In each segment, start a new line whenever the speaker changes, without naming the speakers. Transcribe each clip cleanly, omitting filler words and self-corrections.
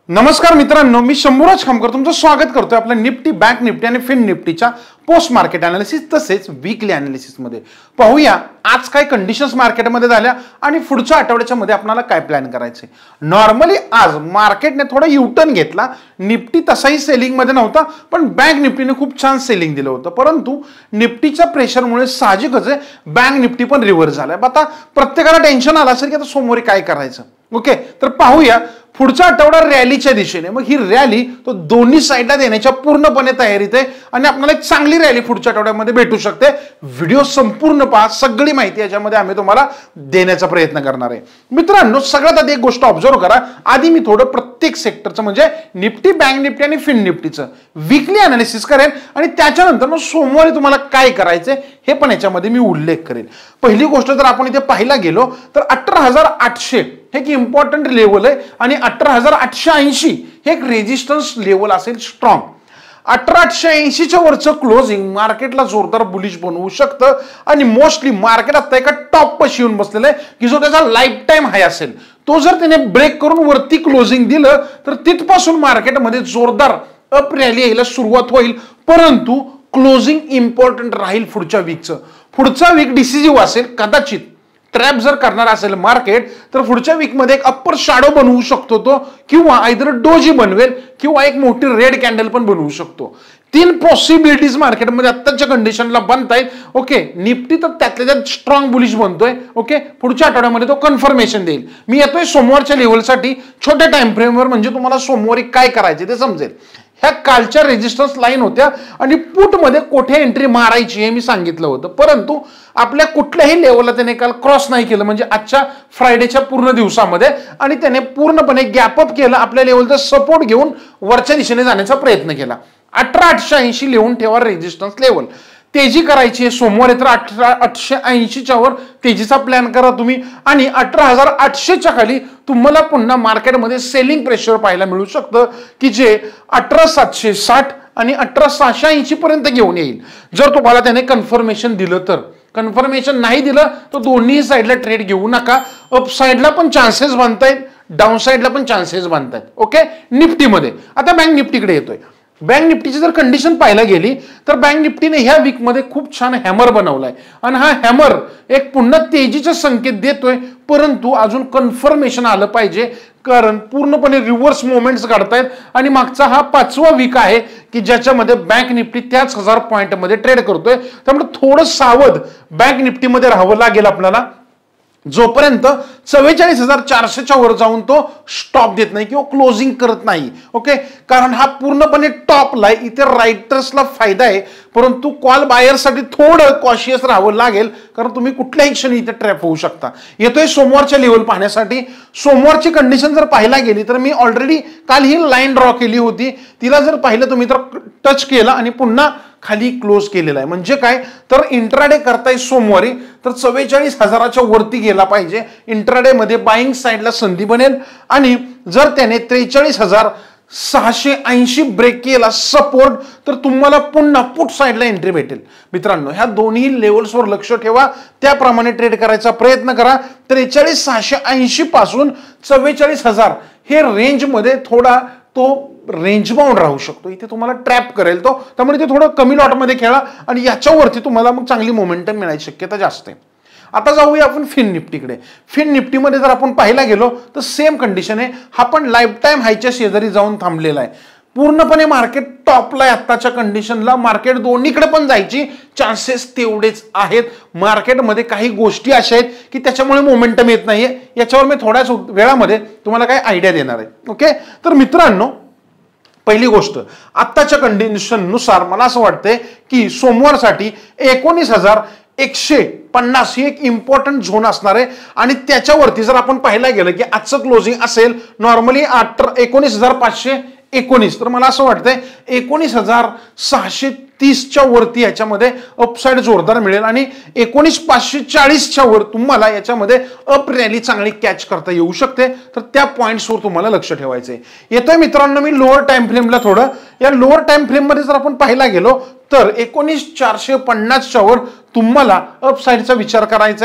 नमस्कार मित्रांनो, मी शंभूराज खामकर तुमचं स्वागत करतोय आपल्या निफ्टी, बँक निफ्टी आणि फिन निफ्टीच्या पोस्ट मार्केट अनालिसिस तसेच वीकली अनालिसिस मध्ये. पाहूया आज काय कंडिशन्स मार्केटमध्ये झाल्या आणि पुढच्या आठवड्याच्या मध्ये आपल्याला काय प्लॅन करायचे. नॉर्मली आज मार्केटने थोडा युटर्न घेतला. निफ्टी तसाही सेलिंग मध्ये नव्हता, पण बँक निफ्टीने खूप छान सेलिंग दिलं होतं. परंतु निफ्टीच्या प्रेशरमुळे साहजिकच आहे बँक निफ्टी पण रिव्हर्स झालाय. आता प्रत्येकाला टेन्शन आलं असेल की आता सोमवारी काय करायचं. ओके, तर पाहूया पुढचा आठवडा रॅलीच्या दिशेने. मग ही रॅली तो दोन्ही साईडला देण्याच्या पूर्णपणे तयारीत आहे आणि आपल्याला एक चांगली रॅली पुढच्या आठवड्यामध्ये भेटू शकते. व्हिडिओ संपूर्ण पहा, सगळी माहिती याच्यामध्ये आम्ही तुम्हाला देण्याचा प्रयत्न करणार आहे. मित्रांनो, सगळ्यात आधी एक गोष्ट ऑब्झर्व करा. आधी मी थोडं प्रत्येक सेक्टरचं म्हणजे निफ्टी, बँक निफ्टी आणि फिन निफ्टीचं वीकली अनालिसिस करेन आणि त्याच्यानंतर मग सोमवारी तुम्हाला काय करायचंय हे पण याच्यामध्ये मी उल्लेख करेन. पहिली गोष्ट जर आपण इथे पाहायला गेलो तर 18,800 हे एक इम्पॉर्टंट लेवल आहे आणि 18,880 हे एक रेजिस्टन्स लेवल असेल स्ट्रॉंग. 18,880च्या वरचं क्लोजिंग मार्केटला जोरदार बुलिश बनवू शकतं आणि मोस्टली मार्केट आता एका टॉप पाशी येऊन बसलेलं आहे की जो त्याचा लाईफ टाइम हाय असेल. तो जर त्याने ब्रेक करून वरती क्लोजिंग दिलं तर तिथपासून मार्केटमध्ये जोरदार अप रॅली यायला सुरुवात होईल. परंतु क्लोजिंग इम्पॉर्टंट राहील पुढच्या वीकचं. पुढचा वीक डिसिजिव्ह असेल. कदाचित ट्रॅप जर करणार असेल मार्केट तर पुढच्या वीक मध्ये एक अप्पर शॅडो बनवू शकतो तो, किंवा आयदर डोजी बनवेल किंवा एक मोठी रेड कॅन्डल पण बनवू शकतो. तीन पॉसिबिलिटीज मार्केटमध्ये आत्ताच्या कंडिशनला बनतायत. ओके, निफ्टी तर त्यातल्या त्यात स्ट्रॉंग बुलिश बनतोय. ओके, पुढच्या आठवड्यामध्ये तो कन्फर्मेशन देईल. मी येतोय सोमवारच्या लेवलसाठी छोट्या टाइम फ्रेमवर, म्हणजे तुम्हाला सोमवारी काय करायचे ते समजेल. ह्या कालच्या रेजिस्टन्स लाईन होत्या आणि पुट मध्ये कुठे एंट्री मारायची हे मी सांगितलं होतं. परंतु आपल्या कुठल्याही लेवलला त्याने काल क्रॉस नाही केलं, म्हणजे आजच्या फ्रायडेच्या पूर्ण दिवसामध्ये, आणि त्याने पूर्णपणे गॅपअप केलं. आपल्या लेवलचा सपोर्ट घेऊन वरच्या दिशेने जाण्याचा प्रयत्न केला. 18,880 लिहून ठेवा रेजिस्टन्स लेवल. तेजी करायची आहे सोमवारी तर 18,880च्या वर तेजीचा प्लॅन करा तुम्ही. आणि 18,800च्या खाली तुम्हाला पुन्हा मार्केटमध्ये सेलिंग प्रेशर पाहायला मिळू शकतं की जे 18,760 आणि 18,680 पर्यंत घेऊन येईल जर तुम्हाला त्याने कन्फर्मेशन दिलं तर. कन्फर्मेशन नाही दिलं तर दोन्ही साईडला ट्रेड घेऊ नका. अप साईडला पण चान्सेस बनतायत, डाऊन साईडला पण चान्सेस बनतायत. ओके, निफ्टीमध्ये. आता बँक निफ्टीकडे येतोय. बँक निफ्टीची जर कंडिशन पाहायला गेली तर बँक निफ्टीने ह्या वीक मध्ये खूप छान हॅमर बनवलाय आणि हा हॅमर एक पुन्हा तेजीचा संकेत देतोय. परंतु अजून कन्फर्मेशन आलं पाहिजे, कारण पूर्णपणे रिव्हर्स मुवमेंट्स घडतायत आणि मागचा हा 5वा वीक आहे की ज्याच्यामध्ये बँक निफ्टी त्याच 1000 पॉइंट मध्ये ट्रेड करतोय. त्यामुळे थोडं सावध बँक निफ्टीमध्ये राहावं लागेल आपल्याला, जोपर्यंत 44,400च्या वर जाऊन तो स्टॉप देत नाही किंवा क्लोजिंग करत नाही. ओके, कारण हा पूर्णपणे टॉपला आहे. इथे रायटर्सला फायदा आहे, परंतु कॉल बायरसाठी थोडं कॉशियस राहावं लागेल, कारण तुम्ही कुठल्याही क्षणी इथे ट्रॅप होऊ शकता. येतोय सोमवारच्या लेवल पाहण्यासाठी. सोमवारची कंडिशन जर पाहायला गेली तर मी ऑलरेडी काल ही लाईन ड्रॉ केली होती. तिला जर पाहिलं तुम्ही तर टच केला आणि पुन्हा खाली क्लोज केलेला आहे. म्हणजे काय तर इंट्राडे करताय सोमवारी तर 44,000च्या वरती गेला पाहिजे. इंट्राडे मध्ये बाईंग साईडला संधी बनेल आणि जर त्याने 43,680 ब्रेक केला सपोर्ट तर तुम्हाला पुन्हा पुट साईडला एंट्री भेटेल. मित्रांनो, ह्या दोन्ही लेवल्सवर लक्ष ठेवा, त्याप्रमाणे ट्रेड करायचा प्रयत्न करा. 43,680 पासून 44,000 हे रेंजमध्ये थोडा तो रेंज बाउंड राहू शकतो. इथे तुम्हाला ट्रॅप करेल तो, त्यामुळे ते थोडं कमी लॉटमध्ये खेळा आणि याच्यावरती तुम्हाला मग चांगली मोमेंटम मिळायची शक्यता जास्त आहे. आता जाऊया आपण फिन निफ्टीकडे. फिन निफ्टीमध्ये जर आपण पाहायला गेलो तर सेम कंडिशन आहे. हा पण लाईफ टाइम हायच्या शेजारी जाऊन थांबलेला आहे. पूर्णपणे मार्केट टॉपला आहे आत्ताच्या कंडिशनला. मार्केट दोन्हीकडे पण जायची चान्सेस तेवढेच आहेत. मार्केटमध्ये काही गोष्टी अशा आहेत की त्याच्यामुळे मोमेंटम येत नाहीये. याच्यावर मी थोड्याच वेळामध्ये तुम्हाला काय आयडिया देणार आहे. ओके, तर मित्रांनो, पहिली गोष्ट आत्ताच्या कंडिशननुसार मला असं वाटतंय की सोमवारसाठी 19,150 ही एक इम्पॉर्टंट झोन असणार आहे. आणि त्याच्यावरती जर आपण पाहायला गेलं की आजचं क्लोजिंग असेल नॉर्मली 19,519, तर मला असं वाटतंय 19,630च्या वरती याच्यामध्ये अपसाइड जोरदार मिळेल आणि 19,540च्या वर तुम्हाला याच्यामध्ये अप रॅली चांगली कॅच करता येऊ शकते. तर त्या पॉइंट्सवर तुम्हाला लक्ष ठेवायचंय. येतोय मित्रांनो मी लोअर टाइम फ्रेमला थोडं. या लोअर टाइम फ्रेम मध्ये जर आपण पाहायला गेलो तर 19,450च्या वर तुम्हाला अपसाइडचा विचार करायचा आहे.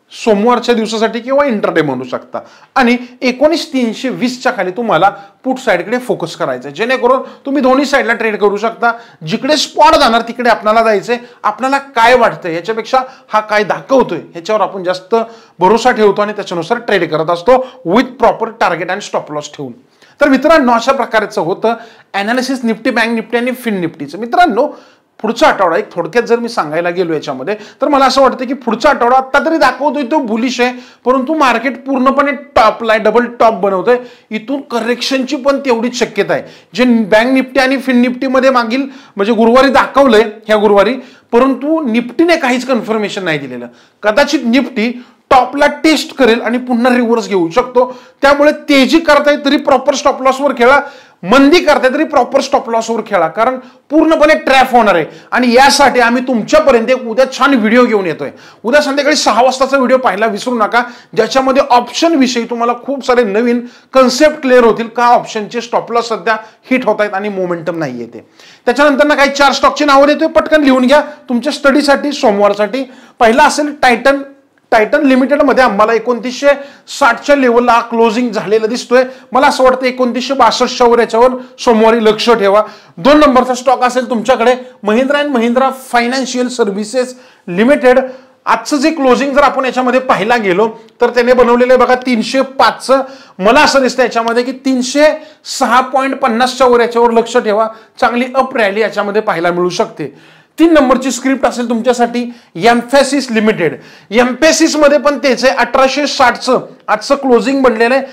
सोमवारच्या दिवसासाठी किंवा इंटरडे म्हणू शकता. आणि 19,320च्या खाली तुम्हाला पुट साईडकडे फोकस करायचं आहे, जेणेकरून तुम्ही दोन्ही साईडला ट्रेड करू शकता. जिकडे स्पॉट जाणार तिकडे आपल्याला जायचंय. आपल्याला काय वाटतंय याच्यापेक्षा हा काय दाखवतोय ह्याच्यावर आपण जास्त भरोसा ठेवतो आणि त्याच्यानुसार ट्रेड करत असतो विथ प्रॉपर टार्गेट आणि स्टॉप लॉस ठेवून. तर मित्रांनो, अशा प्रकारचं होतं अनालिसिस निफ्टी, बँक निफ्टी आणि फिन निफ्टीचं. मित्रांनो, पुढचा आठवडा एक थोडक्यात जर मी सांगायला गेलो याच्यामध्ये, तर मला असं वाटतं की पुढचा आठवडा आता तरी दाखवतोय तो बुलिश आहे, परंतु मार्केट पूर्णपणे टॉपला डबल टॉप बनवतोय. इथून करेक्शनची पण तेवढीच शक्यता आहे. जे बँक निफ्टी आणि फिन निफ्टीमध्ये मागील म्हणजे गुरुवारी दाखवलंय ह्या गुरुवारी, परंतु निफ्टीने काहीच कन्फर्मेशन नाही दिलेलं. कदाचित निफ्टी टॉपला टेस्ट करेल आणि पुन्हा रिव्हर्स घेऊ शकतो. त्यामुळे तेजी करताय तरी प्रॉपर स्टॉप लॉसवर खेळा, मंदी करताय तरी प्रॉपर स्टॉप लॉसवर खेळा, कारण पूर्णपणे ट्रॅप होणार आहे. आणि यासाठी आम्ही तुमच्यापर्यंत एक उद्या छान व्हिडिओ घेऊन येतोय. उद्या संध्याकाळी 6 वाजताचा व्हिडिओ पाहायला विसरू नका, ज्याच्यामध्ये ऑप्शन विषयी तुम्हाला खूप सारे नवीन कन्सेप्ट क्लिअर होतील. का ऑप्शनचे स्टॉप लॉस सध्या हिट होत आहेत आणि मोमेंटम नाही येते. त्याच्यानंतर ना काही 4 स्टॉकची नावं देतोय, पटकन लिहून घ्या तुमच्या स्टडीसाठी सोमवारसाठी. पहिला असेल टायटन. टायटन लिमिटेड मध्ये आम्हाला 2960च्या लेवलला क्लोजिंग झालेलं दिसतोय. मला असं वाटतं 2962 वर याच्यावर सोमवारी लक्ष ठेवा. 2 नंबरचा स्टॉक असेल तुमच्याकडे Mahindra and Mahindra financial services limited. आजचं जे क्लोजिंग जर आपण याच्यामध्ये पाहायला गेलो तर त्याने बनवलेले बघा 305चं. मला असं दिसतं याच्यामध्ये की 306.50च्या वर याच्यावर लक्ष ठेवा. चांगली अप रॅली याच्यामध्ये पाहायला मिळू शकते. 3 नंबरची स्क्रिप्ट असेल तुमच्यासाठी एम्फॅसिस लिमिटेड. एम्फॅसिस मध्ये पण तेच आहे 1860चं आजचं क्लोजिंग बनलेलं आहे.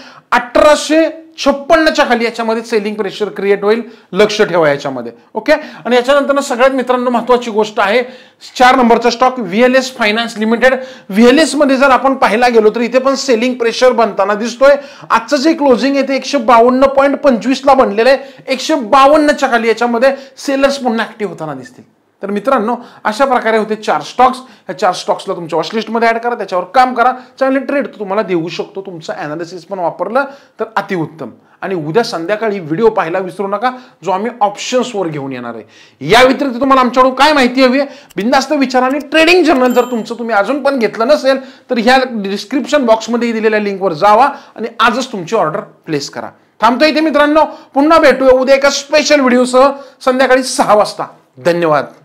1856च्या खाली याच्यामध्ये सेलिंग प्रेशर क्रिएट होईल, लक्ष ठेवा याच्यामध्ये. ओके. आणि याच्यानंतर सगळ्यात मित्रांनो महत्वाची गोष्ट आहे 4 नंबरचा stock VLS finance limited. VLS मध्ये जर आपण पाहायला गेलो तर इथे पण सेलिंग प्रेशर बनताना दिसतोय. आजचं जे क्लोजिंग आहे ते 152.25 ला बनलेलं आहे. 152च्या खाली याच्यामध्ये सेलर्स पुन्हा ऍक्टिव्ह होताना दिसतील. तर मित्रांनो, अशा प्रकारे होते 4 स्टॉक्स. ह्या 4 स्टॉक्सला तुमच्या वॉचलिस्टमध्ये ऍड करा, त्याच्यावर काम करा. चांगले ट्रेड तुम्हाला देऊ शकतो. तुमचं अनालिसिस पण वापरलं तर अतिउत्तम. आणि उद्या संध्याकाळी व्हिडिओ पाहायला विसरू नका, जो आम्ही ऑप्शन्सवर घेऊन येणार आहे. या व्यतिरिक्त तुम्हाला आमच्याकडून काय माहिती हवी आहे, बिनधास्त विचारा. आणि ट्रेडिंग जर्नल जर तुमचं तुम्ही अजून पण घेतलं नसेल तर ह्या डिस्क्रिप्शन बॉक्समध्ये दिलेल्या लिंकवर जावा आणि आजच तुमची ऑर्डर प्लेस करा. थांबतो इथे मित्रांनो, पुन्हा भेटूया उद्या एका स्पेशल व्हिडिओसह संध्याकाळी 6 वाजता. धन्यवाद.